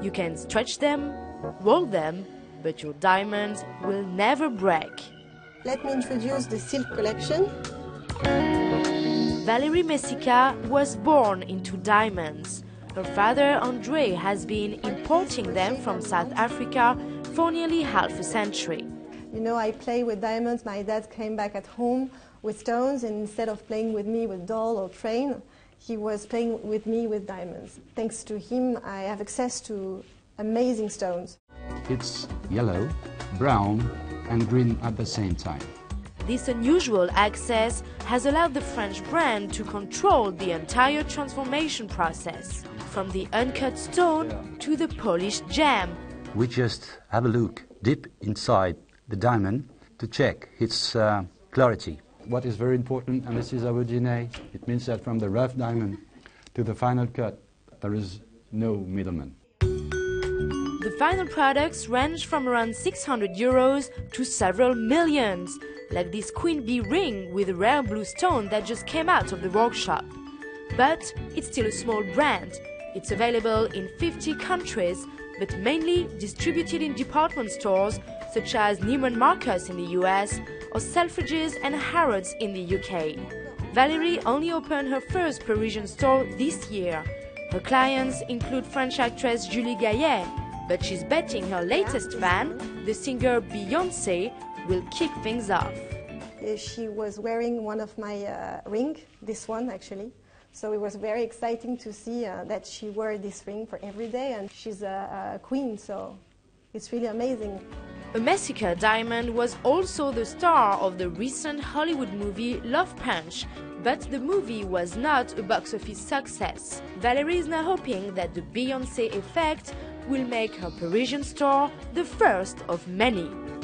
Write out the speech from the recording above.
You can stretch them, roll them, but your diamonds will never break. Let me introduce the silk collection. Valérie Messika was born into diamonds. Her father, André, has been importing them from South Africa for nearly half a century. You know, I play with diamonds. My dad came back at home with stones, and instead of playing with me with doll or train, he was playing with me with diamonds. Thanks to him, I have access to amazing stones. It's yellow, brown, and green at the same time. This unusual access has allowed the French brand to control the entire transformation process, from the uncut stone to the polished gem. We just have a look deep inside the diamond to check its clarity. What is very important, and this is our DNA, it means that from the rough diamond to the final cut, there is no middleman. The final products range from around 600 euros to several millions, like this Queen Bee ring with a rare blue stone that just came out of the workshop. But it's still a small brand. It's available in 50 countries, but mainly distributed in department stores such as Neiman Marcus in the US or Selfridges and Harrods in the UK. Valérie only opened her first Parisian store this year. Her clients include French actress Julie Gaillet, but she's betting her latest fan, the singer Beyonce, will kick things off. She was wearing one of my rings, this one actually. So it was very exciting to see that she wore this ring for every day, and she's a queen, so it's really amazing. A Messika diamond was also the star of the recent Hollywood movie Love Punch, but the movie was not a box office success. Valérie is now hoping that the Beyonce effect will make her Parisian store the first of many.